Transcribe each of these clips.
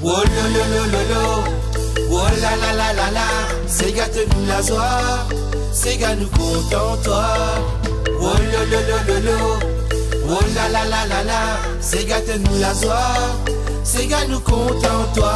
Oh lo lo lo lo lo, oh la la la la la, c'est gâte-nous la joie, c'est gars nous content toi. Oh lo lo lo lo lo, oh la la la la la, c'est gâte-nous la joie, c'est gars nous content toi.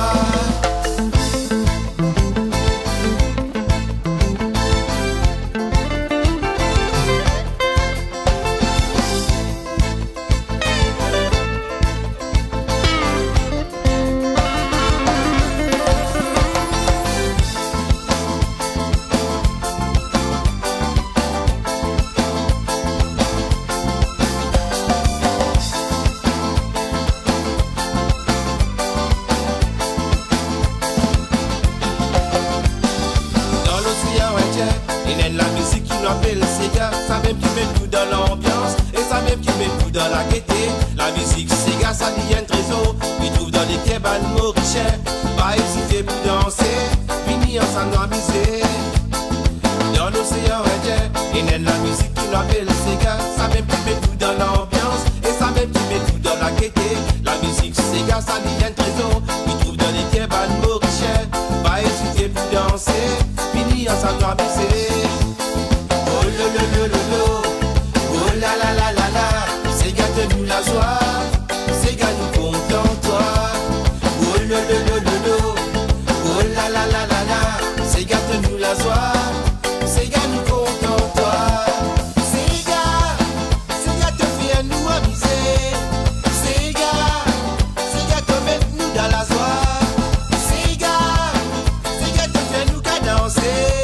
Il la musique qui nous appelle Sega, ça même qui met tout dans l'ambiance et ça même qui met tout dans la gaieté. La musique Sega, ça dit un trésor, il trouve dans les cabanes mauriciens. Pas hésiter pour danser, venir ensemble amuser. Dans l'océan Indien, il la musique qui nous appelle Sega, ça même qui met tout dans l'ambiance et ça même qui met tout dans la gaieté. La musique Sega, ça dit un trésor, il trouve dans les cabanes mauriciens. Pas hésiter pour danser, venir ensemble amuser. Oh lo lo lo lo lo, oh la la la la la, c'est gâte-nous la joie, c'est gars nous content toi. Oh lo lo lo lo lo, oh la la la la la, c'est gâte-nous la joie, c'est gars nous content toi. C'est gars te fait nous amuser, c'est gars te met nous dans la joie, c'est gars te fait nous qu'à danser.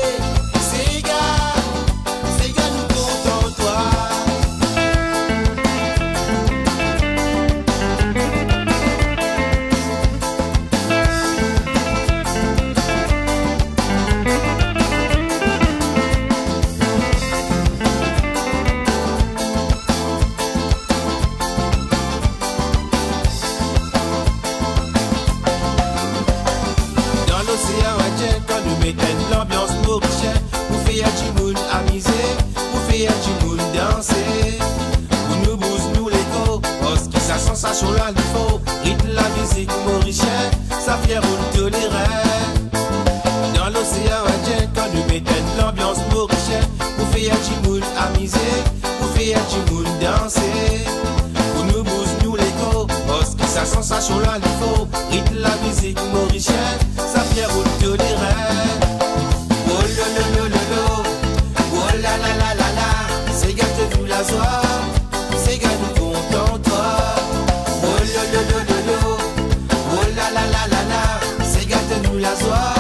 Quand nous mettons l'ambiance mauricienne, vous faites du monde amuser, vous faites du monde danser. Vous nous bousez nous l'écho, parce que sa sensation là il faut. Rythme la musique mauricienne, ça fait rouler tolérant. Dans l'océan Indien, quand nous mettons l'ambiance mauricienne, vous faites du monde amuser, vous faites du monde danser. Vous nous bousez nous l'écho, parce que sa sensation là il faut. Rythme la musique mauricienne, ça fait rouler tolérant. Oh lo lo lo lo lo, oh la la la la la, c'est gâte-nous la joie, c'est gars nous content toi. Oh lo lo lo lo lo, oh la la la la la, c'est gâte-nous la joie.